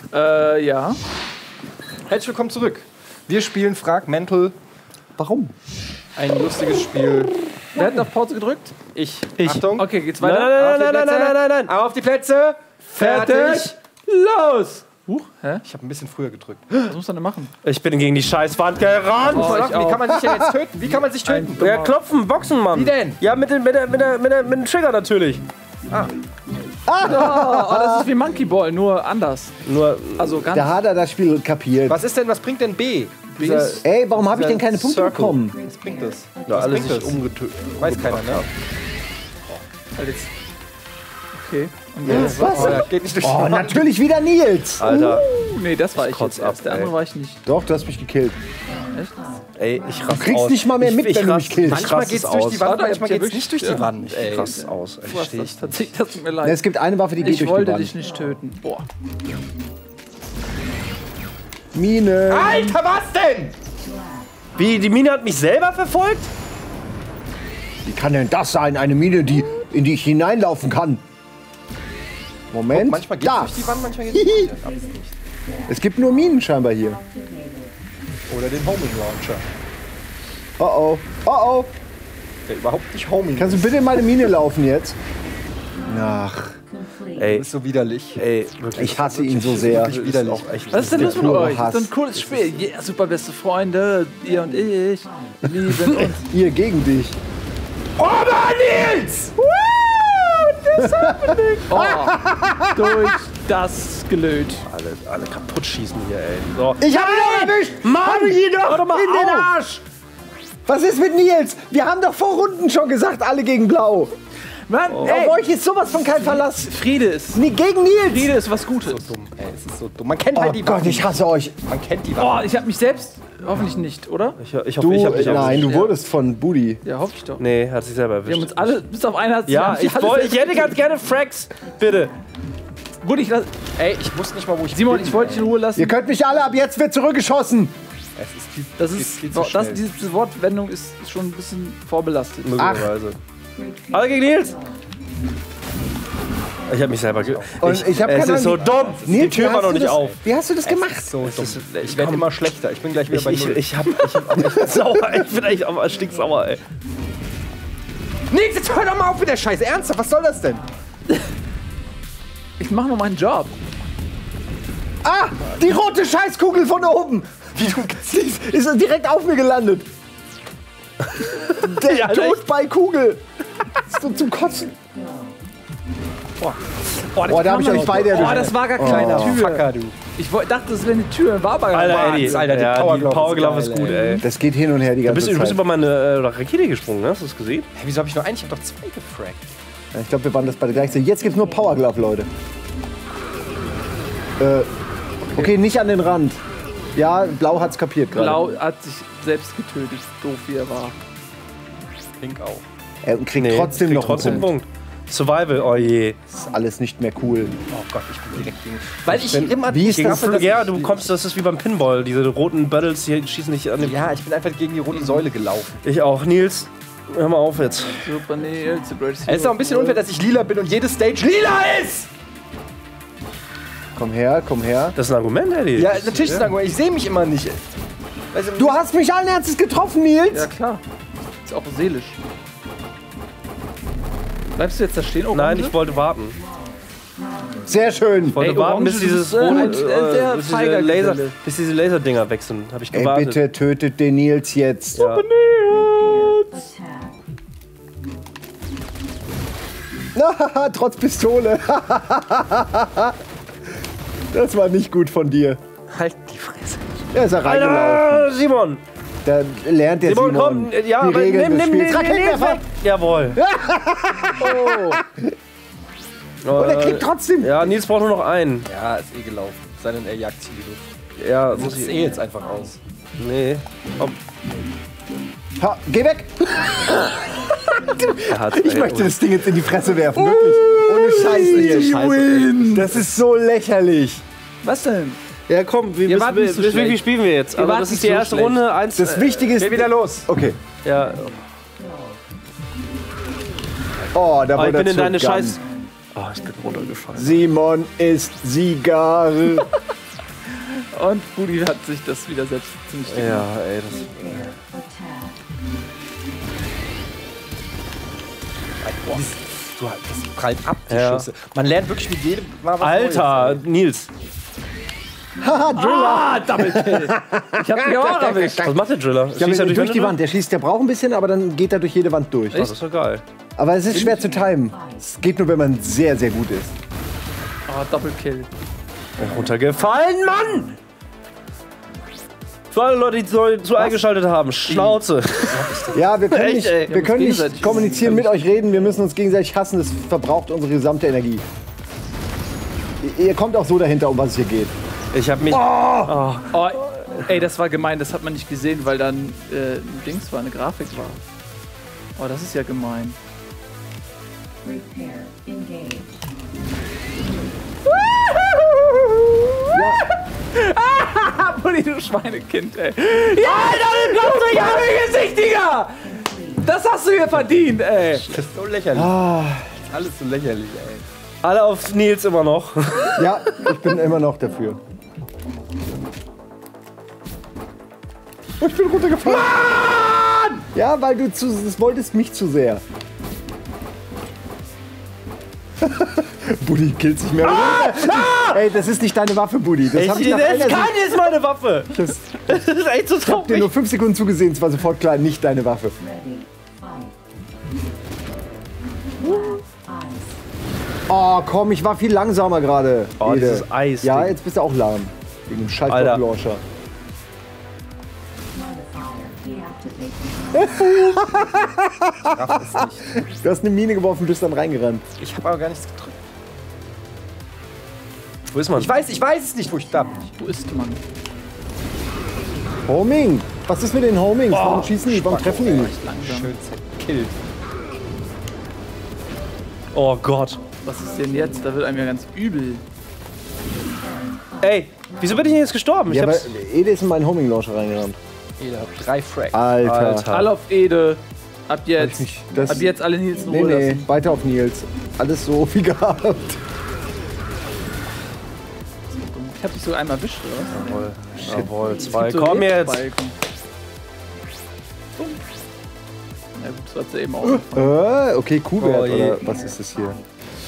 Ja. Herzlich willkommen zurück. Wir spielen Fragmental. Warum? Ein lustiges Spiel. Wer hat auf Pause gedrückt? Ich. Ich. Achtung. Okay, geht's weiter? Nein. Auf die Plätze. Fertig. Los! Hä? Ich habe ein bisschen früher gedrückt. Was muss man denn machen? Ich bin gegen die Scheißwand gerannt. Oh, ich Wie auch. kann man sich denn jetzt töten? Wie kann man sich töten? Ja, klopfen, boxen, Mann. Wie denn? Ja, mit dem Trigger natürlich. Oh, das ist wie Monkey Ball, nur anders. Nur, Also ganz. Da hat er das Spiel kapiert. Was bringt denn B? Ey, warum habe ich denn keine Punkte Circle. bekommen? Was bringt das? ja, Was alles bringt sich das? umgetötet. Weiß keiner, ne? Halt jetzt. Okay. Und Was? Oh, ja, geht nicht durch die Oh, Wand. natürlich wieder Nils. Alter, Nee, das war ich kotz jetzt erst. ab, Der andere ey. war ich nicht. Doch, du hast mich gekillt. Echt? ey, ich raste aus. Du kriegst nicht mal mehr mit, wenn du mich killst. Manchmal geht's durch die Wand, Warte, manchmal habt ihr geht's nicht durch die erwischt? Wand. Ey. Ich raste aus. Du hast das tatsächlich, das tut mir leid. Es gibt eine Waffe, die geht Ich durch die wollte Wand. dich nicht töten. Boah. Mine. Alter, was denn? Wie, die Mine hat mich selber verfolgt? Wie kann denn das sein? Eine Mine, in die ich hineinlaufen kann. Moment. Manchmal geht's da. durch die Wand, manchmal geht's nicht. Aber es nicht. Es gibt nur Minen scheinbar hier. Oder den Homing Launcher. Oh oh. Oh oh. Der überhaupt nicht Homing Kannst du bitte in meine Mine laufen jetzt? Ach, Ey, ist so widerlich. ey, wirklich. ich hasse ihn so sehr. Wirklich widerlich. Auch echt. Was ist denn los mit pure euch? Hass. So ein cooles Spiel. Yeah, super beste Freunde, ihr und ich. Lieben uns. Ihr gegen dich. Nils! Oh, durch das Gelöt. Alle kaputt schießen hier, ey. So. Ich hab ihn erwischt! Mann, ihn doch Hör doch mal in den auf. Arsch! Was ist mit Nils? Wir haben doch vor Runden schon gesagt, alle gegen Blau. Mann, Auf ey, euch ist sowas von kein Verlass. Friede ist. Nee, gegen Nils! Friede ist was Gutes. Dumm, ey, es ist so dumm. Man kennt Oh halt die Gott, Waffen. ich hasse euch. Man kennt die Oh, Waffen. ich hab mich selbst. Hoffentlich nicht, oder? Ich hoffe, Du, ich hab dich nein, du Ja. wurdest von Budi. Ja, hoffe ich doch. Nee, hat sich selber erwischt. Wir haben uns alle, bis auf einen hat Ja, ich hätte ganz gerne Frags. Bitte. Gut, ich lass. Ey, ich wusste nicht mal, wo ich Simon, bin, ich wollte dich in Ruhe lassen. Ihr könnt mich alle, ab jetzt wird zurückgeschossen. Es ist viel, Das geht ist, viel zu schnell. diese Wortwendung ist schon ein bisschen vorbelastet. Möglicherweise. Alle gegen Nils. Ich hab mich selber Und ich hab Es keine ist so Ahnung, dumm. Die Nils, Tür wie war hast noch du nicht das- auf. Wie hast du das gemacht? So dumm. Ich werde immer schlechter. Ich bin gleich wieder bei Null. Ich hab echt sauer. Ich bin echt aber stinksauer, ey. Nils, jetzt hör doch mal auf mit der Scheiße. Ernsthaft, was soll das denn? Ich mache nur meinen Job. Ah, die rote Scheißkugel von oben. Die ist direkt auf mir gelandet. Der Ja, Tod bei Kugel. Ist so zum Kotzen. Boah, da hab ich euch beide Oh, erwischt. das war gar keine Tür. Fucker, du. Ich dachte, das wäre eine Tür. War aber Alter, Eddie. Alter, die ja, Power die Glove Power ist Glove ist geil, gut, ey. Das geht hin und her die Du ganze bist Zeit. über meine Rakete gesprungen, ne? Hast du das gesehen? Hey, wieso hab ich nur einen? Ich hab doch zwei gefragt. Ich glaube, wir waren das beide gleich. Jetzt gibt's nur Power Glove, Leute. Okay, nicht an den Rand. Ja, Blau hat's kapiert gerade. Blau hat sich selbst getötet, doof wie er war. Pink auch. Er kriegt Nee, trotzdem kriegt noch trotzdem einen einen Punkt. Punkt. Survival, oh je. Das ist alles nicht mehr cool. Oh Gott, ich bin direkt gegen. Weil ich immer. Wie ist gegen das? Waffe, Ja, du kommst, das ist wie beim Pinball. Diese roten Battles hier schießen nicht an den. Ja, ich bin einfach gegen die rote Säule gelaufen. Ich auch. Nils, hör mal auf jetzt. Super Nils, the greatest Es ist auch ein bisschen unfair, dass ich lila bin und jede Stage lila ist! Komm her, komm her. Das ist ein Argument, Eddie. Ja, natürlich ist es ein Argument. Ich sehe mich immer nicht. Weißt Du hast mich allen Ernstes getroffen, Nils. Ja, klar. Ist auch seelisch. Bleibst du jetzt da stehen? Oh, Nein, Orange? ich wollte warten. Sehr schön. Ich wollte Ey, warten, Orange bis dieses ist, ein sehr bis feiger Geselle. diese Laserdinger wechseln. Habe ich Ey, gewartet. bitte tötet den Nils jetzt. Ja. Trotz Pistole. Das war nicht gut von dir. Halt die Fresse. Er ist ja reingelaufen. Alter, Simon! Da lernt der Simon, Simon, komm! Ja, die aber Regeln des Spiels. Nils Raketenwerfer. weg! Jawohl. Und er kriegt trotzdem. Ja, Nils braucht nur noch einen. Ja, ist eh gelaufen. Sei denn, er jagt Ziele durch. Ja, Das muss ist ich. eh jetzt einfach aus. Nee. Komm. Ha, geh weg. Er hat, Ich möchte das Ding jetzt in die Fresse werfen. Wirklich. Ohne Scheiß, Nils. Das ist so lächerlich. Was denn? Ja, komm, Ihr wart nicht so wie schlecht. spielen wir jetzt? Ihr Also, wart das nicht ist die so erste schlecht. Runde. Eins, Das Wichtige ist... Geh wieder los. Okay. ja. Oh, da Oh, ich wurde bin in er deine zurückgegangen. Scheiß. Oh, ich bin runtergefallen. Simon ist Sieger. Und Budi hat sich das wieder selbst ziemlich dick gemacht. Ja, ey, Das prallt ab, die Schüsse. Man lernt wirklich mit jedem Mal was Alter, Neues. Nils. Haha, Driller! Double Kill. Ich hab die auch erwischt. Was macht der Driller? Ja, Schießt er durch die Wand. Der schießt, der braucht ein bisschen, aber dann geht er durch jede Wand durch. Das ist doch geil. Aber es ist schwer zu timen. Es geht nur, wenn man sehr, sehr gut ist. Oh, Double Kill. Runtergefallen, Mann! Für alle Leute, die so eingeschaltet haben, Schnauze. Ja, wir können Echt, nicht, ey. wir können nicht gegenseitig kommunizieren, mit euch reden. Wir müssen uns gegenseitig hassen. Das verbraucht unsere gesamte Energie. Ihr kommt auch so dahinter, um was es hier geht. Ich hab mich... Oh, ey, das war gemein. Das hat man nicht gesehen, weil dann ein Dings war, eine Grafik war. Oh, das ist ja gemein. Repair engaged. Bulli, du Schweinekind, ey. Ja, Alter, den bloß durch am Gesicht, Digga! Das hast du hier verdient, ey. Das ist so lächerlich. Alles so lächerlich, ey. Alle auf Nils immer noch. Ja, ich bin immer noch dafür. Oh, ich bin runtergefallen. Mann! Ja, weil du das wolltest mich zu sehr. Buddy killt sich mehr. Ey, das ist nicht deine Waffe, Buddy. Das hab ich nach einer Keine ist meine Waffe. Das ist echt so Ich hab dir traurig. nur 5 Sekunden zugesehen, es war sofort klar, nicht deine Waffe. Ready. Fight. Eyes. Oh, komm, ich war viel langsamer gerade. Oh, Ede. dieses Eis. Ja, jetzt bist du auch lahm. Wegen dem Schaltblock-Launcher. Modifier deactivated. Raff es nicht. Du hast eine Mine geworfen, bist dann reingerannt. Ich habe aber gar nichts gedrückt. Wo ist man? Ich weiß es nicht, wo ich da bin. Wo ist man? Homing! Was ist mit den Homings? Warum schießen die? Warum treffen die nicht? Langsam. Schön zerkillt. Oh Gott. Was ist denn jetzt? Da wird einem ja ganz übel. Ey, wieso bin ich denn jetzt gestorben? Ja, Ich aber hab's... Ede ist in meinen Homing-Launcher reingerannt. Jeder hat 3 Frag. Alter. Alle auf Ede. Ab jetzt. Das- Ab jetzt alle Nils in Nee, Ruhe nee, lassen. weiter auf Nils. Alles so wie gehabt. Ich hab dich so einmal erwischt, oder? Jawohl, Es zwei. gibt so Komm jetzt. Balken. Ja gut, das hat sie eben auch. Okay, Kuhwert Oh je. oder was ist das hier?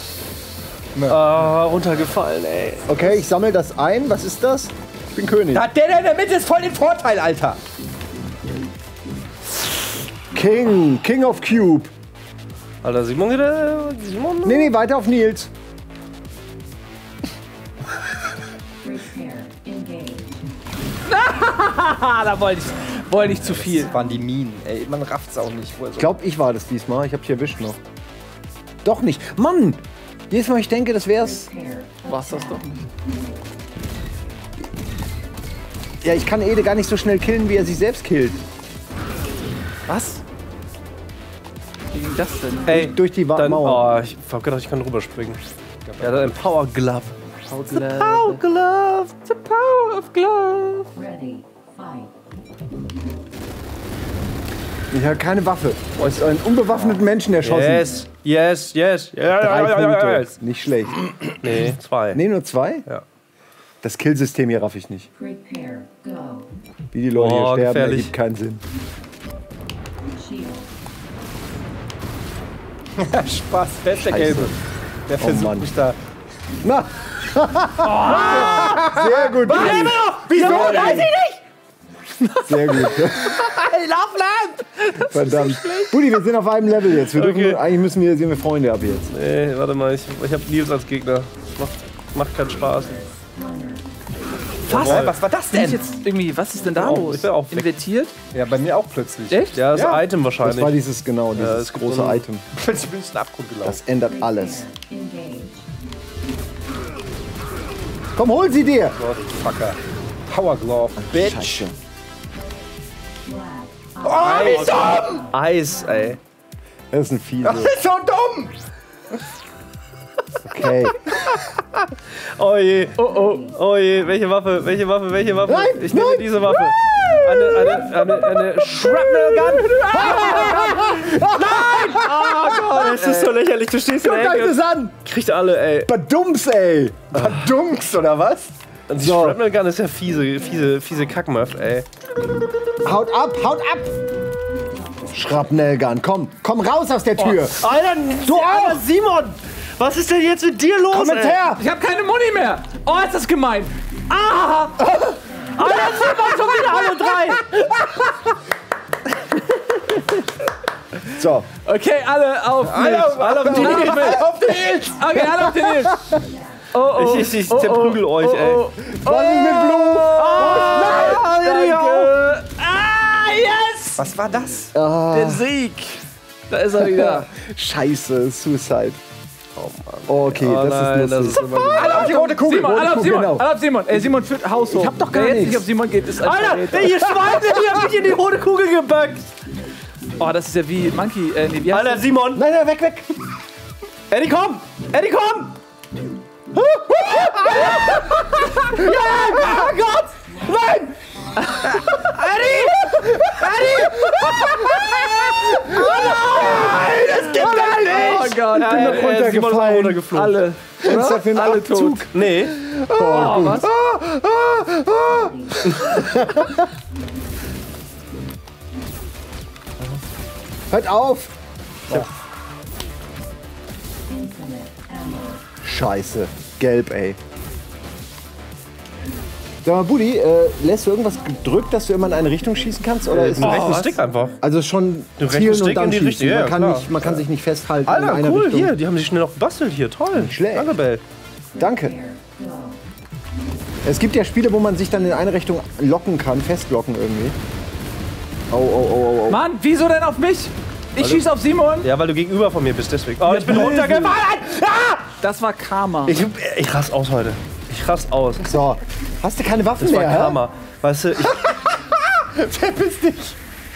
Ah, runtergefallen, ey. Okay, ich sammle das ein. Was ist das? Ich bin König. Da hat der in der Mitte ist voll den Vorteil, Alter. King of Cube. Alter, Simon wieder. Simon? Nee, weiter auf Nils. Repair engaged. Ah, da wollte ich zu viel. Das waren die Minen, ey. Man rafft's auch nicht. Wo er so Ich glaube, ich war das diesmal. Ich habe dich erwischt noch. Doch nicht. Mann! Jedes Mal, ich denke, das wär's. Repair. War's das doch nicht. Ja, ich kann Ede gar nicht so schnell killen, wie er sich selbst killt. Was? Wie ging das denn? Ey, Durch die dann, Mauer. oh, ich hab gedacht, ich kann rüberspringen. Ja, dann ein Power Glove. Power Glove. The power of glove. Ready. Fight. Ich habe keine Waffe. Du hast einen unbewaffneten Menschen erschossen. Yes. Ja, 3 Punkte. yes. Nicht schlecht. Nee, 2. Nee, nur 2? Ja. Das Killsystem hier raff ich nicht. Prepare. Go. Wie die Leute hier Oh, sterben, gefährlich. ergibt keinen Sinn. Shield. Spaß, wer ist der Scheiße. Gelbe? Der versucht Mann. mich da. Na! Sehr gut. Buddy. Wieso? Weiß ich nicht! Sehr gut. Hey, Loveland! Verdammt. Buddy, wir sind auf einem Level jetzt. Wir dürfen, Okay. eigentlich sind wir Freunde ab jetzt. Nee, warte mal, ich hab Nils als Gegner. Macht keinen Spaß. Was? Was war das Bin ich denn? jetzt irgendwie, was ist denn da auch- los? ich bin auch weg. Invertiert? Ja, bei mir auch plötzlich. Echt? Ja, das Ja. Item Das wahrscheinlich. war dieses, genau, dieses es gibt große so ein- Item. Plötzlich bin ich in den Abgrund gelaufen. Das ändert alles. Engage. Komm, hol sie dir! Fucker. Power Glove, Bitch. Scheiße. Flag. Oh, wie dumm! Eis, ey. Das ist ein Fiese. Das ist so dumm! Okay. Oh je. Oh je, welche Waffe? Nein, Ich nehme nein. diese Waffe. Eine Shrapnel Gun. Nein! Oh Gott, es ist so lächerlich. Du stehst in Guckt der euch das Ecke. an! Kriegt alle, ey. Badums, ey! Verdunks, oder was? Die So. Shrapnel Gun ist ja fiese Kackmuff, ey. Haut ab, haut ab! Schrapnellgun, komm raus aus der Tür! Alter, Du auch! Alter, Simon! Was ist denn jetzt mit dir los, Komm mit her! Ich habe keine Muni mehr. Oh, ist das gemein. Ah! Alter, Simon, schon wieder alle drei! So, Okay, alle auf mich. Alle auf den Nils! Okay, alle auf den Nils. Oh, Ich zerprügel euch, ey. was ist mit Blue? Danke. Ah, yes! Was war das? Der Sieg. Da ist er wieder. Scheiße, Suicide. Oh, okay, Oh das nein, ist das lustig. ist immer Alle auf die rote Kugel! Simon, alle auf Simon. genau. Alle auf Simon. Simon führt Haus hoch. Ich hab doch gar Wer jetzt nichts. nicht auf Simon geht, ist ein Alter, Verräter. ihr Schweine, die haben mich in die rote Kugel gebackt! Oh, das ist ja wie Monkey. Nee, wie heißt Alter, das? Simon! Nein, nein, weg! Eddie, komm! Eddie, komm! Oh Gott! Nein! Oh Gott. Ich bin noch Simon ist runtergefallen. runtergeflogen. Alle. Ist ja für einen Alle tot. Abzug. Nee. Oh, was? Hört auf! Infinite ammo. Scheiße. Gelb, ey. Sag mal, Buddy, lässt du irgendwas gedrückt, dass du immer in eine Richtung schießen kannst? Oder ist Den das rechten Stick einfach. also schon Den rechten zielen Stick und dann in die schießen? Richtung, ja, klar. Man kann sich nicht festhalten in Alter, einer cool, Richtung. hier, die haben sich schnell noch gebastelt hier. Toll. schlecht. Annabelle. Danke. Es gibt ja Spiele, wo man sich dann in eine Richtung locken kann, festlocken irgendwie. Oh. Mann, wieso denn auf mich? Ich schieße auf Simon. Ja, weil du gegenüber von mir bist, deswegen. Oh, ich bin runtergefallen! Ah! Das war Karma. Ich rass aus heute. Ich rass aus. So, hast du keine Waffen Das war mehr? Karma. Weißt du, ich, Verpiss dich!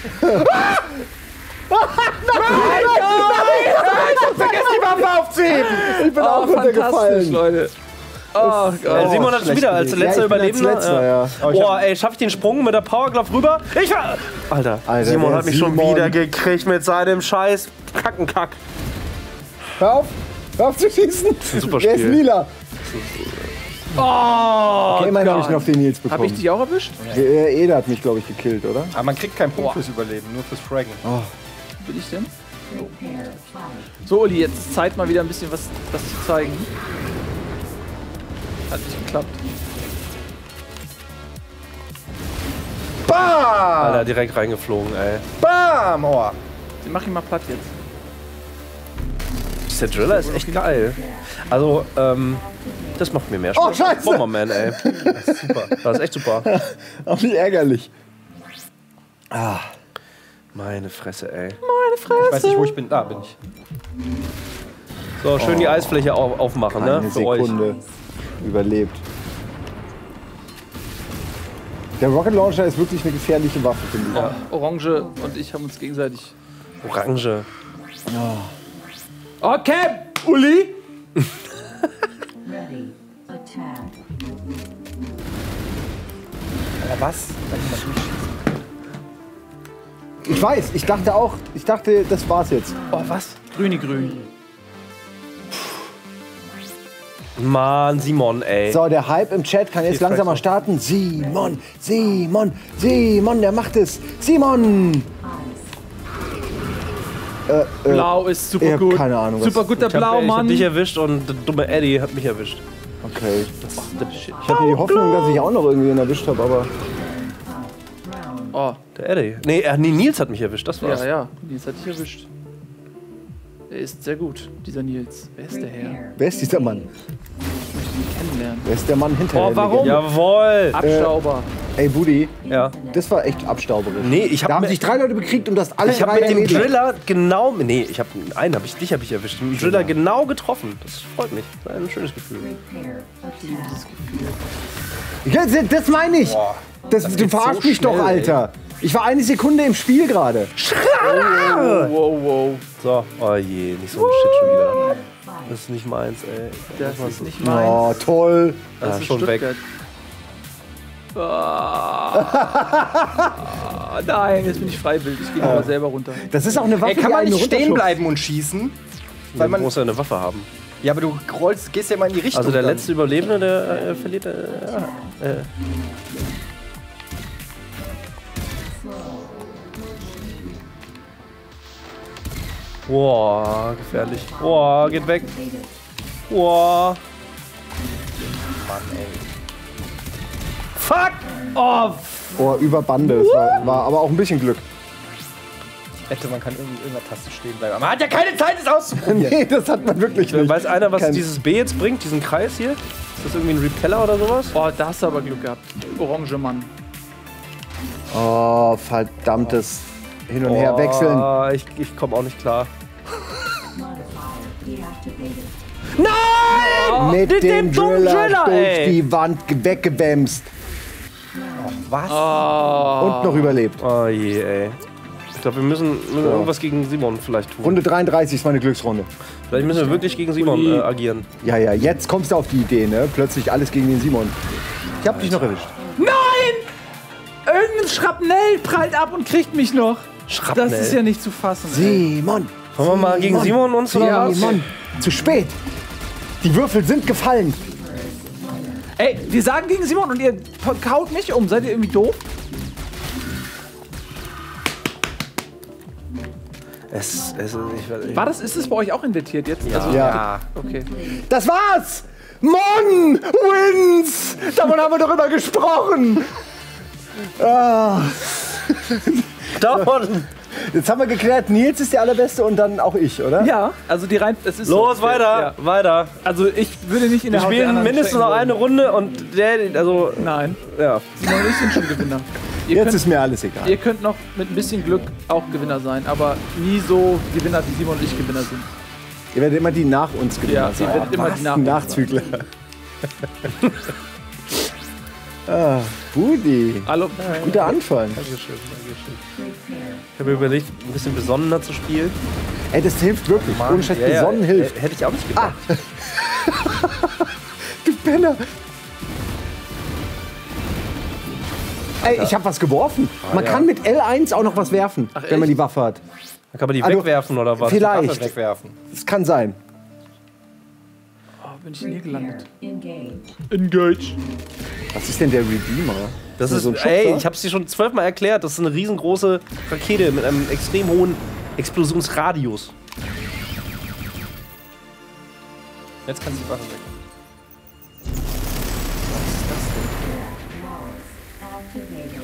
Vergiss die Waffe aufzuheben! Ich bin auch fantastisch, runtergefallen. Leute. Oh Gott. Simon hat schon schlecht wieder als gewesen. letzter Ja, ich bin als Überlebender. letzter, ja. Boah, ey, schaff ich den Sprung mit der Powerglove rüber? Alter, Simon der hat mich schon Simon. wieder gekriegt mit seinem scheiß Kackenkack. Hör auf zu schießen! super Der ist Spiel. lila. Oh, Okay, immerhin habe ich Gott. noch den Nils Hab ich bekommen. dich auch erwischt? Eder hat mich, glaube ich, gekillt, oder? Aber man kriegt keinen Punkt fürs Überleben, nur fürs Fraggen. Wo bin ich denn? Prepare to fight. So, Uli, jetzt Zeit mal wieder ein bisschen was zu zeigen. Hat nicht geklappt. Bam! Alter, direkt reingeflogen, ey. Bam! Oh. Den mach ich mal platt jetzt. Der Driller ist echt geil. Also, das macht mir mehr Spaß. Oh, Scheiße! Bomberman, ey. Das ist super. Das ist echt super. Auch nicht ärgerlich. Meine Fresse, ey. Ich weiß nicht, wo ich bin. Da bin ich. So, schön die Eisfläche aufmachen, ne? Eine Für euch. Sekunde überlebt. Der Rocket Launcher ist wirklich eine gefährliche Waffe, finde ich. Orange und ich haben uns gegenseitig. Orange. Okay, Uli! Ready. Attack. Aber was? Ich weiß, ich dachte, das war's jetzt. Oh, was? Grüni-grün. Mann, Simon, ey. So, der Hype im Chat kann jetzt langsam mal starten. Simon, der macht es. Simon! Blau ist super ich hab gut. keine Ahnung, was- Super guter Ich hab Blaumann. dich erwischt und der dumme Eddie hat mich erwischt. Okay. Ich hatte die Hoffnung, dass ich auch noch irgendwen erwischt habe, aber... Oh, Der Eddie. Nee, Nils hat mich erwischt, das war's. ja. Nils hat dich erwischt. Er ist sehr gut, dieser Nils. Wer ist der Herr? Prepare. Wer ist dieser Mann? Kennenlernen. Wer ist der Mann hinter Oh, der warum? Legende? Jawohl! Abstauber. Ey, Buddy, Ja. das war echt abstauberisch. Nee, ich hab Da haben mir- sich 3 Leute bekriegt und das alle Ich habe drei mit dem erledigt. Driller genau. Nee, dich habe ich erwischt. Den Driller genau getroffen. Das freut mich. Das ist ein schönes Gefühl. Prepare. Attack. Das meine ich. Du verarschst mich doch, Alter. Ich war eine Sekunde im Spiel gerade. Wow. So, oh je, nicht so ein Shit schon wieder. Das ist nicht meins, ey. Das ist nicht meins. Oh, toll. Das ist schon weg. Stuttgart. Ah, nein, jetzt bin ich freiwillig. Ich gehe mal selber runter. Das ist auch eine Waffe, Ey, kann die man einen nicht stehen runterschubst. bleiben und schießen? Weil Man man. muss ja eine Waffe haben. Ja, aber du gehst ja mal in die Richtung. Also der dann. letzte Überlebende, der verliert. Boah, gefährlich. Boah, geht weg. Boah. Mann, ey. Fuck! Oh, Oh, über Bande. Das war aber auch ein bisschen Glück. Ich wette, man kann irgendeiner Taste stehen bleiben. Aber man hat ja keine Zeit, es auszuprobieren. Nee, das hat man wirklich nicht. weiß einer, was Kein- dieses B jetzt bringt? Diesen Kreis hier? Ist das irgendwie ein Repeller oder sowas? Oh, da hast du aber Glück gehabt. Orange Mann. Oh, verdammtes Hin- und Herwechseln. Oh, ich komme auch nicht klar. Modifier deactivated. Mit dem dummen Driller durch ey. die Wand weggewämst. Was? Und noch überlebt. Oh je, ey. Ich glaube, wir müssen irgendwas gegen Simon vielleicht tun. Runde 33 ist meine Glücksrunde. Vielleicht müssen wir wirklich gegen Simon agieren. Ja, ja, jetzt kommst du auf die Idee, ne? Plötzlich alles gegen den Simon. Ich hab dich noch erwischt. Nein! Irgendein Schrapnell prallt ab und kriegt mich noch. Schrapnell. Das ist ja nicht zu fassen. ey. Simon! Wollen wir mal gegen Simon uns oder was? Simon! Zu spät! Die Würfel sind gefallen! Ey, wir sagen gegen Simon und ihr kaut mich um. Seid ihr irgendwie doof? Ist es bei euch auch invertiert jetzt? Ja. Also, Ja. okay. Das war's! Mon wins! Davon haben wir doch immer gesprochen! Ah, Davon. jetzt haben wir geklärt, Nils ist der Allerbeste und dann auch ich, oder? Ja, also die rein. Es ist Los, so. weiter, Ja. weiter. Also ich würde nicht in Wir der Haut der spielen anderen mindestens noch stecken eine wollen. Runde und der, also, Nein, ja. Simon und ich sind schon Gewinner. Ihr Jetzt könnt, ist mir alles egal. ihr könnt noch mit ein bisschen Glück auch Gewinner sein, aber nie so Gewinner, wie Simon und ich Gewinner sind. Ihr werdet immer die nach uns Gewinner Ja, ihr sein. werdet immer die nach uns Nachzügler. Ah, Budi. Hallo. Guter Anfang. Ich habe mir überlegt, ein bisschen besonnener zu spielen. Ey, das hilft wirklich. Ohne Scheiß, Ja, ja, besonnen hilft. Hätte ich auch nicht gedacht. Du Penner. Ey, ich habe was geworfen. Man kann mit L1 auch noch was werfen, wenn man echt? die Waffe hat. Dann kann man die Also, wegwerfen oder was? Vielleicht. Wegwerfen. Das kann sein. Oh, bin ich hier gelandet. Engage. Engage. Was ist denn der Redeemer? Das ist, so ein ey, Schubser? ich hab's dir schon 12-mal erklärt, das ist eine riesengroße Rakete mit einem extrem hohen Explosionsradius. Jetzt kannst du die Waffe weg. Activated.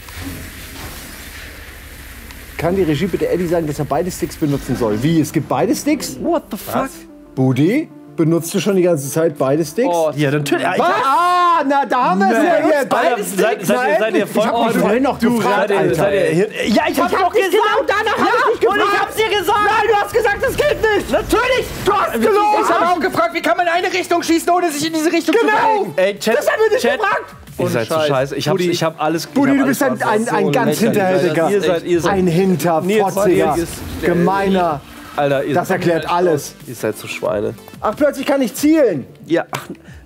Kann die Regie bitte Eddie sagen, dass er beide Sticks benutzen soll? Wie? Es gibt beide Sticks? What the fuck? Budi, benutzt du schon die ganze Zeit beide Sticks? Oh, Ja, natürlich. Was? Ah, na da haben wir es ja jetzt. Alter, seid ihr voll... Ich hab mich vorhin noch gefragt, Alter. Ja, ich hab's doch gesagt! Genau danach hab ich mich gefragt. Und ich hab's dir gesagt! Nein, du hast gesagt, das geht nicht. Natürlich! Du hast gelogen. Ich habe auch gefragt, wie kann man in eine Richtung schießen, ohne sich in diese Richtung zu Genau. bewegen? Ey, Chat, Das haben wir nicht Chat. gefragt. Ihr seid so Scheiß. scheiße. Ich hab alles... Budi, du bist ein ganz lächerlich. hinterhältiger. Ihr seid... Ein hinterfotziger, Nils, gemeiner. Alter, ihr Das seid, erklärt alles. ihr seid so Schweine. Ach, plötzlich kann ich zielen. Ja, ach,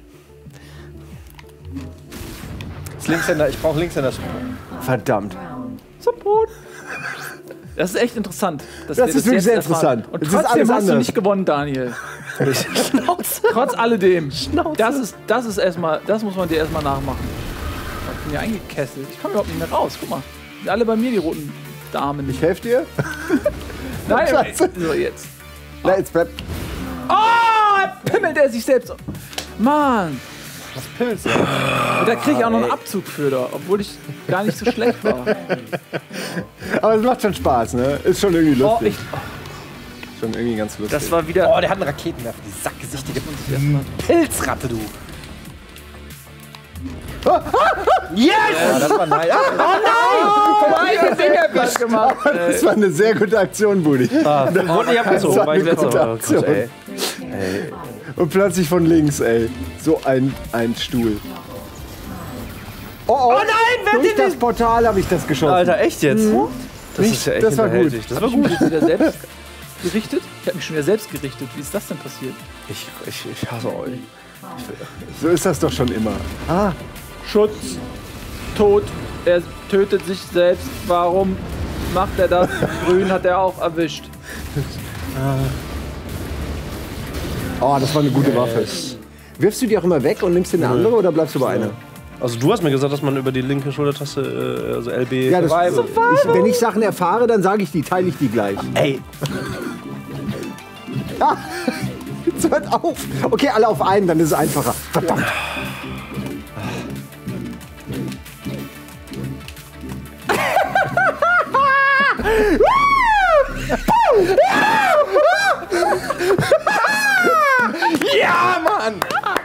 Das Linkshänder, ich brauche Linkshänder. Verdammt. Support. Das ist echt interessant. dass Das wir ist wirklich jetzt sehr erfahren. interessant. Und Es ist trotzdem alles hast du anders. nicht gewonnen, Daniel. Schnauze. Trotz alledem. Schnauze. Das ist erstmal, das muss man dir erstmal nachmachen. Ich bin hier eingekesselt. Ich komme überhaupt nicht mehr raus. Guck mal. Sind alle bei mir, die roten Damen. Ich helfe dir. Nein, Scheiße. so jetzt. Na, jetzt bleib. Oh, pimmelt er sich selbst. Mann. Was Pilz? Und da kriege ich auch noch einen Abzug für da, obwohl ich gar nicht so schlecht war. Aber es macht schon Spaß, ne? Ist schon irgendwie Oh, lustig. Schon irgendwie ganz lustig. Das war wieder... Oh, der hat einen Raketenwerfer, die sackgesichtige erstmal. Pilzratte, du. Yes! Ja, das war nice. Oh nein! Vom eigenen Ding erwischt. gemacht. Das war eine sehr gute Aktion, Budi. Ich hab gezogen, war weil ich eine letzter gute war. Oh Aktion. Gott, ey. Und plötzlich von links, ey. So ein Stuhl. Oh nein, wer durch das Portal habe ich das geschossen. Alter, echt jetzt? Das Nicht- ist ja echt das war gut. hinterhältig. Das war Ich bin gut. jetzt wieder selbst gerichtet. Ich habe mich schon wieder selbst gerichtet. Wie ist das denn passiert? Ich hasse euch. So ist das doch schon immer. Schutz. Tod. Er tötet sich selbst. Warum macht er das? Grün hat er auch erwischt. Oh, das war eine gute Waffe. Wirfst du die auch immer weg und nimmst dir eine andere oder bleibst du bei einer? Also du hast mir gesagt, dass man über die linke Schultertaste, also LB... Ja, wenn ich Sachen erfahre, dann sage ich die, teile ich die gleich. Ey, Ah, jetzt hört auf. Okay, alle auf einen, dann ist es einfacher. Verdammt. Ja, Mann!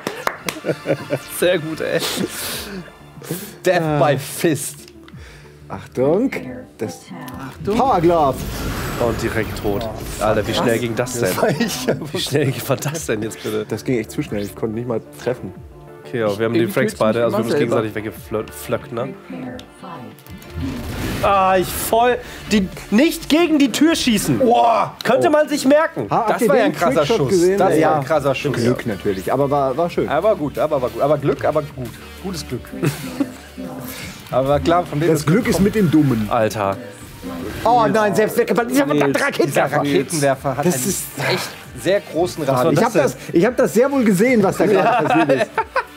sehr gut, ey. Death by Fist. Achtung. Das Power Glove. Und direkt tot. Alter, wie schnell ging das denn? Wie schnell war das denn jetzt bitte? Das ging echt zu schnell. Ich konnte nicht mal treffen. Okay, ja, wir haben die Franks beide, also wir haben uns selber. gegenseitig weggeflöckt, ne? Prepare 5. Ah, ich voll. Nicht gegen die Tür schießen. Boah! Könnte man sich merken. Habt Das ihr war ja den ein krasser Trickshot Schuss. gesehen? Das Ja. war ein krasser Schuss. Glück natürlich, aber war schön. Aber gut, aber war gut. Aber Glück, aber gut. Gutes Glück. Aber klar, von dem Das Glück ist mit dem Dummen. Alter. Oh nein, selbst weggebannt. Dieser verdammte dieser Raketenwerfer. Raketenwerfer hat Das einen ist- echt sehr großen Rahmen. war Ich hab das sehr wohl gesehen, was da gerade passiert ist.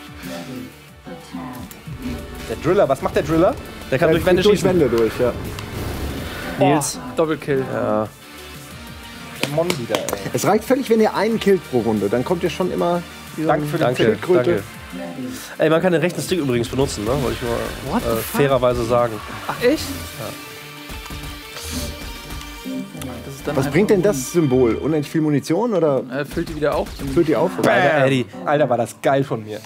Der Driller, was macht der Driller? Der kann durch Wände durch schießen. Wände durch, ja. Nils. Doppelkill. Ja. Der Mon wieder, ey. Es reicht völlig, wenn ihr einen killt pro Runde. Dann kommt ihr schon immer... Danke für den Danke, Tipp. danke. Ey, man kann den rechten Stick übrigens benutzen, ne? Wollte ich nur fairerweise sagen. Ach, echt? Das ist dann Was einfach bringt denn das Symbol? Unendlich viel Munition oder Füllt die wieder auf. füllt die auf? Alter, Eddie. Alter, war das geil von mir.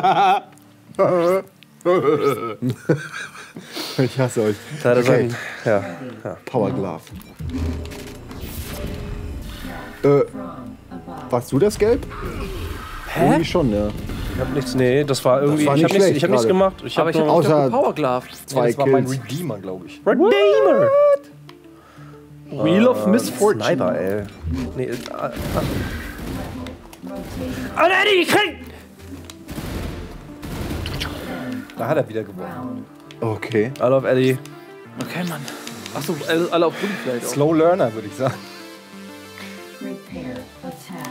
Ich hasse euch. Da hat er Okay. sein, ja. Power Glove. Warst du das Gelb? Hä? Irgendwie schon, ja. Ich hab nichts, nee, das war irgendwie, war ich nicht hab nichts, schlecht ich hab nichts gerade. gemacht. Ich hab Aber ich habe nur auch Außer- Power Glove. Zwei Das war mein Kills. Redeemer, glaube ich. Redeemer. Wheel of Misfortune. Sniper, ey. Nee, Alter, Eddie, ich krieg... Da hat er wieder gewonnen. Okay. I love Eddie. Okay, Mann. Achso, alle auf Boden vielleicht auch. Slow Learner, würde ich sagen. Prepare attack.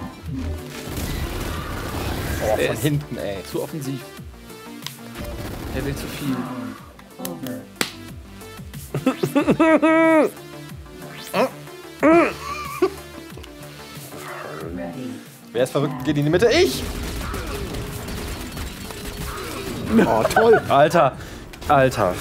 Oh, von hinten, ey. Zu offensiv. Er will zu viel. Over. Ready. Wer ist verrückt? Geht in die Mitte. Ich! Oh, toll. Alter. Alter.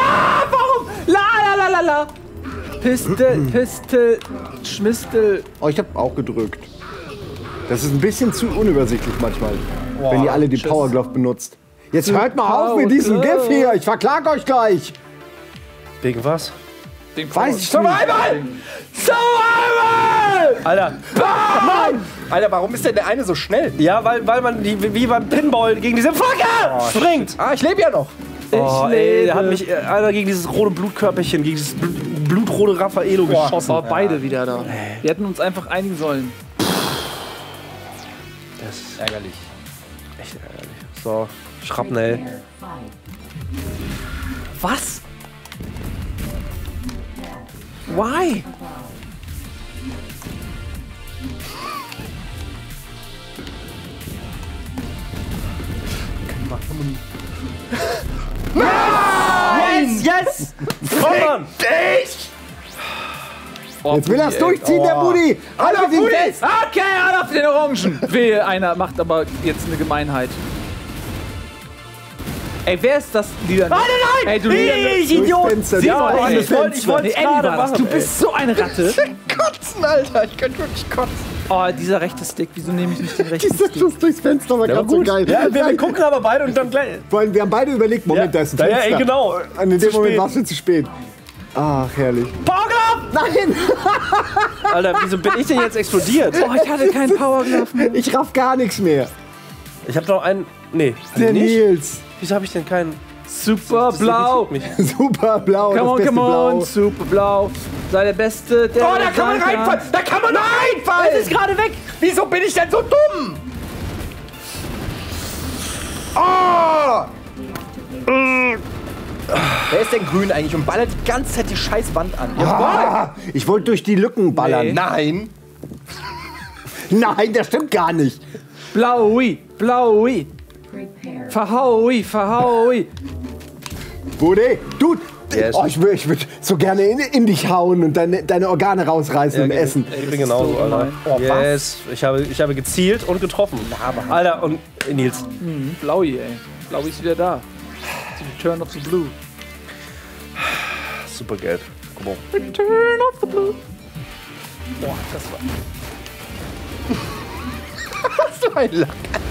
La. Pistel, Schmistel. Oh, ich habe auch gedrückt. Das ist ein bisschen zu unübersichtlich manchmal, wenn ihr alle die tschüss. Power Glove benutzt. Jetzt hört mal auf mit diesem Power GIF hier. Ich verklag euch gleich. Wegen was? Weiß ich Survival! Survival! Alter. Alter, warum ist denn der eine so schnell? Ja, weil man wie beim Pinball gegen diese Fucker springt. Ah, ich lebe ja noch. Oh, ey, der hat mich einer gegen dieses rote Blutkörperchen, gegen dieses blutrote Raffaello geschossen. Oh, beide wieder da. Wir hätten uns einfach einigen sollen. Das ist Ärgerlich. echt ärgerlich. So, Schrapnell. Prepare 5. Was? Why? Yes! Komm, Mann! Jetzt will er es durchziehen, der Buddy. Alle auf ihn fest. Okay, alle auf den Orangen. Wehe, einer macht aber jetzt eine Gemeinheit. Ey, wer ist das? Lieder? Nein! Ey, du Ich, Durchs Idiot! Fenster, Simon, ja, ey, durchs Fenster. ich wollte Nee, es Andy gerade war das. machen. Du bist so eine Ratte. Kotzen, Alter. Ich könnte wirklich kotzen. Oh, dieser rechte Stick. Wieso nehme ich nicht den rechten Dieser Stick? Schuss durchs Fenster war ganz so geil. Ja, wir gucken aber beide und dann gleich. Vor allem, wir haben beide überlegt, Moment, da ist ein Ja, Fenster. ey, genau. Und in dem Zu Moment spät. war es schon zu spät. Ach, herrlich. Powerglove! Nein, Alter, wieso bin ich denn jetzt explodiert? Oh, ich hatte keinen Power Glove mehr. ich raff gar nichts mehr. Ich hab noch einen. Nee, Der nicht? Nils. Wieso habe ich denn keinen? Super Das blau. interessiert mich. Super blau, Come das on, beste come on. Blau. Super blau. Sei der Beste, der Oh, da kann man sein reinfallen. Da kann man reinfallen. Es ist gerade weg. Wieso bin ich denn so dumm? Oh! Wer ist denn grün eigentlich und ballert die ganze Zeit die scheiß Wand an? Ah, ich wollte durch die Lücken ballern. Nee. Nein. Nein, das stimmt gar nicht. Blaui, Blaui. Prepare. Verhaui. Bude, du. Yes. Oh, ich würd so gerne in dich hauen und deine Organe rausreißen im Essen. Ich bin genauso, so Alter. gemein. Oh, Yes, ich habe gezielt und getroffen. Alter, und Nils. Blaui, ey. Blaui ist wieder da. Return of the Blue. Super gelb. Komm on. Return of the Blue. Boah, das war... So ein Lack.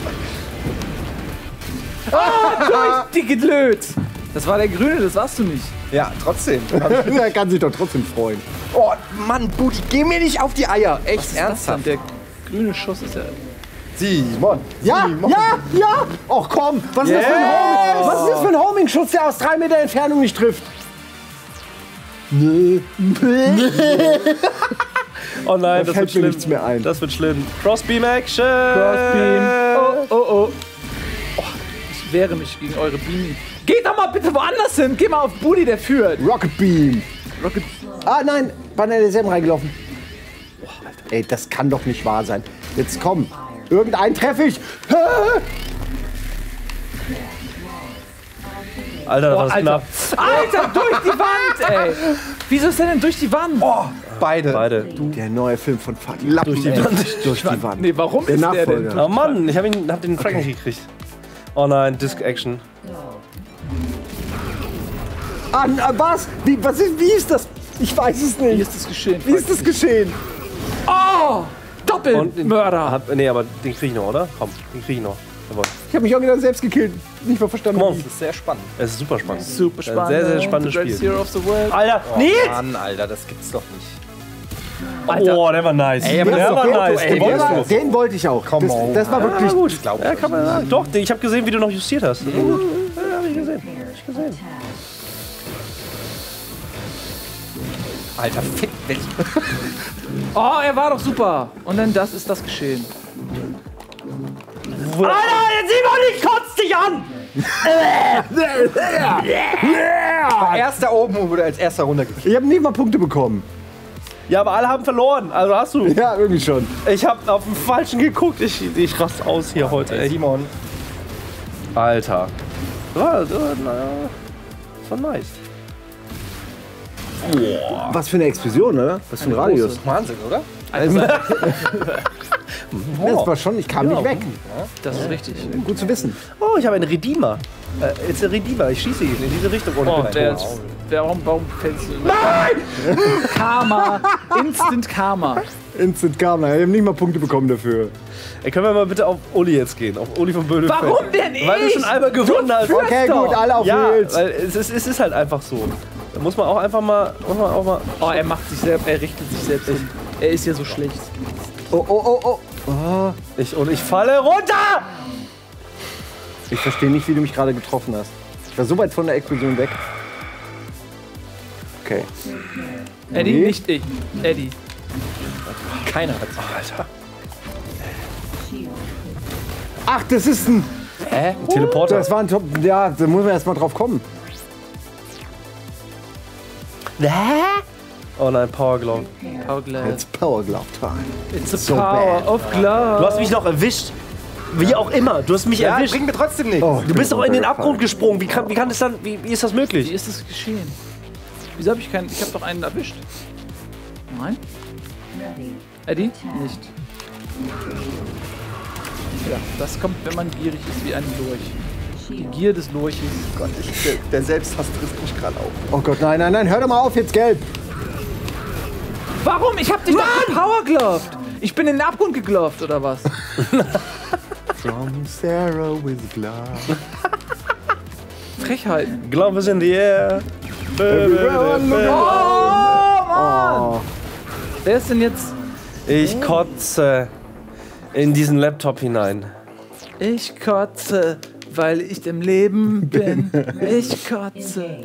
Dicke Löt. Das war der Grüne, das warst du nicht. Ja, trotzdem. Er kann sich doch trotzdem freuen. Oh, Mann, Budi, geh mir nicht auf die Eier. Echt Was ist das denn? Der grüne Schuss ist ja... Simon. Ja, ja! Och komm, was ist das für ein Homing? Was ist das für ein Homing-Schutz, der aus 3 Meter Entfernung nicht trifft? Oh nein, das fällt wird mir schlimm. nichts mehr ein. Das wird schlimm. Crossbeam Action! Crossbeam. Oh. Ich wehre mich gegen eure Beanie. Geht doch mal bitte woanders hin. Geh mal auf Budi, der führt. Rocket Beam. Rocket. Ah nein, war in derselben reingelaufen. Oh, Alter. Ey, das kann doch nicht wahr sein. Jetzt komm. Irgendeinen treffe ich. Alter, das war Alter. knapp. Alter, durch die Wand, ey. Wieso ist der denn durch die Wand? Oh, beide. Beide. Der neue Film von Fucking Lappen. Durch die ey. Wand. Durch die Wand. Nee, warum Der ist der denn? Nachfolger. Oh Mann, ich hab den Frag nicht gekriegt. Oh nein, Disc Action. Ah, was? Wie ist das? Ich weiß es Wie nicht. ist das geschehen? Wie ist das geschehen? Oh! Doppelmörder! Nee, aber den krieg ich noch, oder? Komm, den krieg ich noch. Jawohl. Ich habe mich auch wieder selbst gekillt. Nicht mal verstanden. Come on. wie. Das ist sehr spannend. Es ist super spannend. Super spannend. Sehr, sehr spannendes The greatest Spiel. Hero of the world. Alter, Oh, Nils! Mann, Alter, das gibt's doch nicht. Alter. Oh, der war nice. Ey, aber der das ist war doch gut, nice. ey. Den Der wolltest war, du. den wollte ich auch. Come Das, on. das war wirklich. Gut. Ich glaube, Ja, kann man sagen. Doch, ich habe gesehen, wie du noch justiert hast. Das war gut. Ja, hab ich gesehen. Hab ich gesehen. Alter, fick dich. Oh, er war doch super. Und dann das ist das geschehen. Alter, jetzt Simon, ich kotz dich an! Erster oben und wurde als erster runtergekriegt. Ich habe nicht mal Punkte bekommen. Ja, aber alle haben verloren. Also hast du. Ja, irgendwie schon. Ich hab auf den Falschen geguckt. Ich rast aus hier heute, ey. Simon. Alter. Das war nice. Was für eine Explosion, oder? Was für ein Radius. Wahnsinn, oder? Das war schon, ich kam nicht weg. Das ist richtig. Gut zu wissen. Oh, ich habe einen Redeemer. Jetzt ein Redeemer. Ich schieße ihn in diese Richtung. Oh, der ist. Warum fällst du? Nein! Karma. Instant Karma. Instant Karma. Ich habe nicht mal Punkte bekommen dafür. Ey, können wir mal bitte auf Uli jetzt gehen? Auf Uli von Böhnefeld. Warum denn ich? Weil du schon einmal gewonnen hast. Okay, doch. gut, alle auf Ja, Nils. weil es ist halt einfach so. Da muss man auch einfach mal. Oh, er macht sich selbst. Er richtet sich selbst hin. Er ist ja so schlecht. Oh. Und ich falle runter! Ich verstehe nicht, wie du mich gerade getroffen hast. Ich war so weit von der Explosion weg. Okay. Eddie, Nee. nicht ich. Eddie. Keiner hat. Alter. Ach, das ist ein. Hä? Ein Teleporter. Das war ein Top. Ja, da muss man erst mal drauf kommen. Oh nein, Power Glove. Power Glove. It's Power Glove Time. It's the so power bad. of glove. Du hast mich noch erwischt. Wie auch immer. Du hast mich Ja, erwischt. bringt mir trotzdem nichts. Oh, Du bist doch in den Abgrund gesprungen. Wie kann das dann. Wie ist das Wie möglich? ist das geschehen? Wieso habe ich keinen. Ich habe doch einen erwischt. Nein? Ready. Eddie? Nicht. Ja, das kommt, wenn man gierig ist wie ein Lurch. Die Shield. Gier des Lurches. Gott, der Selbsthass trifft mich gerade auf. Oh Gott, nein, hör doch mal auf, jetzt gelb. Warum? Ich hab dich doch gepowergloved. Ich bin in den Abgrund gegloved, oder was? From Sarah with glove. Frechheiten. Glove is in the air. Oh. Wer ist denn jetzt? Ich kotze in diesen Laptop hinein. Ich kotze, weil ich im Leben bin. Ich kotze.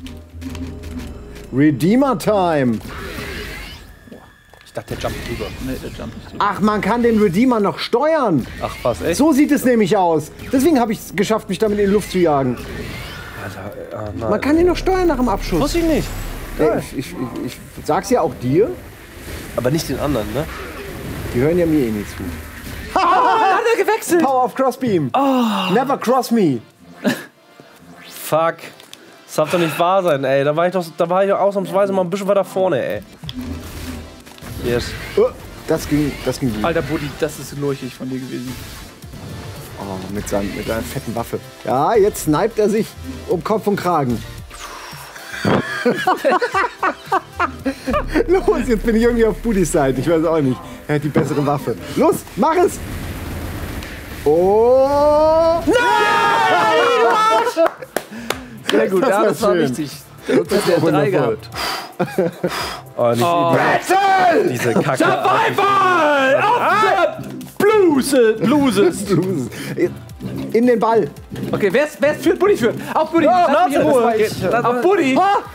Redeemer Time. Ich dachte, der jumpt drüber. Nee, der Jump nicht drüber. Ach, man kann den Redeemer noch steuern. Ach was, echt? So sieht es nämlich aus. Deswegen habe ich es geschafft, mich damit in die Luft zu jagen. Alter, Man kann den noch steuern nach dem Abschuss. Wusste ich nicht. Ey, ich sag's ja auch dir. Aber nicht den anderen, ne? Die hören ja mir eh nicht zu. Hat er gewechselt? Power of Crossbeam. Never cross me. Fuck. Das darf doch nicht wahr sein, ey. Da war ich ausnahmsweise mal ein bisschen weiter vorne, ey. Yes. Das ging gut. Alter Buddy, das ist lurchig von dir gewesen. Oh, mit einer fetten Waffe. Ja, jetzt sniped er sich um Kopf und Kragen. Los, jetzt bin ich irgendwie auf Budis Seite. Ich weiß auch nicht. Er hat die bessere Waffe. Los, mach es! Oh! Sehr gut, ja, das war schön. richtig. Das hat der 3 gehabt. Oh, nicht diese Kacke. Survival! Auf Blues! In den Ball. Okay, wer führt? Buddy führt. Auf Buddy! Lass mich in Ruhe. Auf Buddy!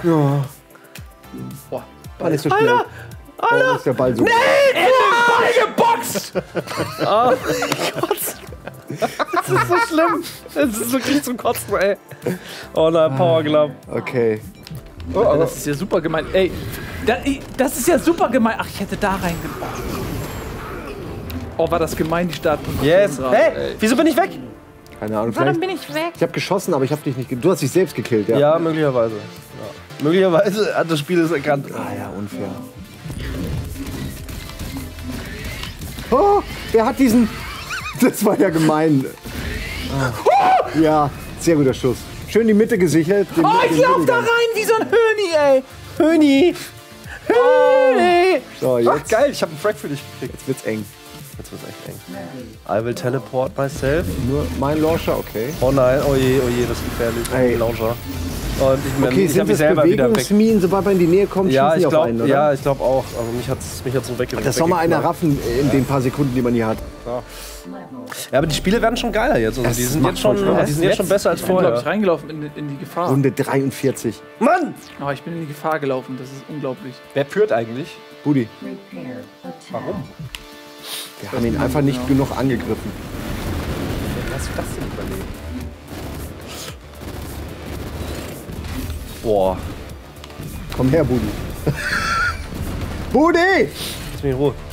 War nicht so schnell. Alter! Ist der Ball so. In den Ball geboxt! Oh Gott. Das ist so schlimm. Das ist wirklich zum Kotzen, ey. Oh nein, Power Glove. Okay. Das ist ja super gemein. Ey, das ist ja super gemein. Ach, ich hätte da reingebracht. Oh, war das gemein, die Startpunkt. Yes. Hey, wieso bin ich weg? Keine Ahnung. Warum Vielleicht. bin ich weg? Ich habe geschossen, aber ich habe dich nicht. Du hast dich selbst gekillt, ja? Ja, möglicherweise. Ja. Möglicherweise hat das Spiel es erkannt. Ah ja, unfair. Oh, wer hat diesen. Das war ja gemein. Ja, sehr guter Schuss. Schön die Mitte gesichert. Oh, ich lauf da rein wie so ein Höni, ey. Höni! Höni! So, Ach, jetzt, geil, ich habe einen Frag für dich gekriegt. jetzt wird's eng. Jetzt wird's echt eng. I will teleport myself. Nur mein Launcher, okay. Oh nein, oh je, das ist gefährlich. Ey. Launcher. Und ich, mein, Okay, ich hab sind mich das selber wieder weg. Bewegungsminen, sobald man in die Nähe kommt, Ja, schießen die ich auf einen, glaube oder? ich glaub auch. Also mich hat's so weggeknallt. Das soll mal einer raffen in den paar Sekunden, die man hier hat. Ja, aber die Spiele werden schon geiler jetzt. Also die sind macht jetzt schon, voll Spaß. die sind jetzt schon besser als Ich bin, glaube ich, vorher. reingelaufen in die Gefahr. Runde 43. Mann! Oh, ich bin in die Gefahr gelaufen. Das ist unglaublich. Wer führt eigentlich? Budi, Prepare. Attack. Warum? wir haben ihn einfach nicht genug angegriffen. Wie hast du das denn überlegt? Boah, Komm her, Budi. Budi! lass mich in Ruhe.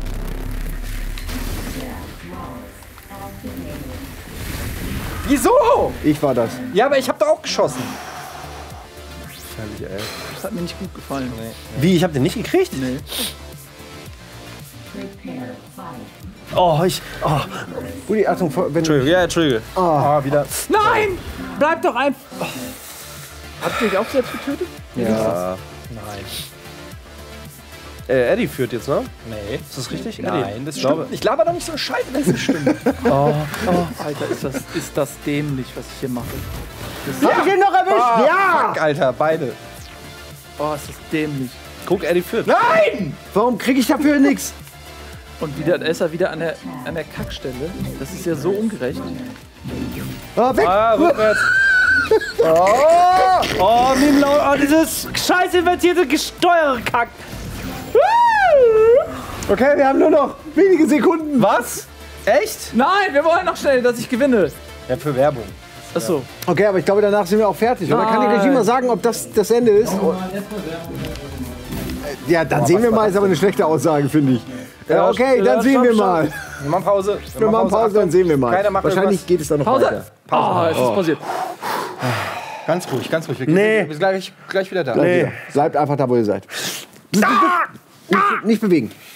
Wieso? Ich war das. Ja, aber ich habe da auch geschossen. Herrlich, ey. Das hat mir nicht gut gefallen. Wie, ich hab den nicht gekriegt? Nee. Prepare. Fight. Oh, Budi, Achtung, wenn Entschuldigung, ja, Entschuldige. Ah, wieder. Nein! Bleib doch einfach. Oh. Habt ihr euch auch selbst getötet? Ja. Nein. Eddie führt jetzt, ne? Nee. Ist das richtig? Nein, das Ich glaube- stimmt. Ich laber doch nicht so eine Scheiße, wenn es nicht stimmt. Alter, ist das dämlich, was ich hier mache. Hab ich ihn noch erwischt? Ja! Fuck, Alter, beide. Oh, ist das dämlich. Guck, Eddie führt. Nein! Warum krieg ich dafür nichts? Und wieder, da ist er wieder an der Kackstelle. Das ist ja so ungerecht. Ah, weg! Ah, rückwärts. Oh, wie laut. Oh, dieses scheiß invertierte Gesteuerkack. Okay, wir haben nur noch wenige Sekunden. Was? Echt? Nein, wir wollen noch schnell, dass ich gewinne. Ja, für Werbung. Achso. Okay, aber ich glaube, danach sind wir auch fertig. Oder kann die Regie mal sagen, ob das das Ende ist? Ja, dann sehen wir mal. Ist aber eine schlechte Aussage, finde ich. Ja, okay, dann sehen wir mal. Wir machen Pause. Wir machen Pause, dann sehen wir mal. Keiner macht Wahrscheinlich irgendwas. geht es dann noch Pause. weiter. Oh, es ist passiert. Ganz ruhig, ganz ruhig. Wir Nee. sind gleich wieder da. Bleibt einfach da, wo ihr seid. Nicht bewegen.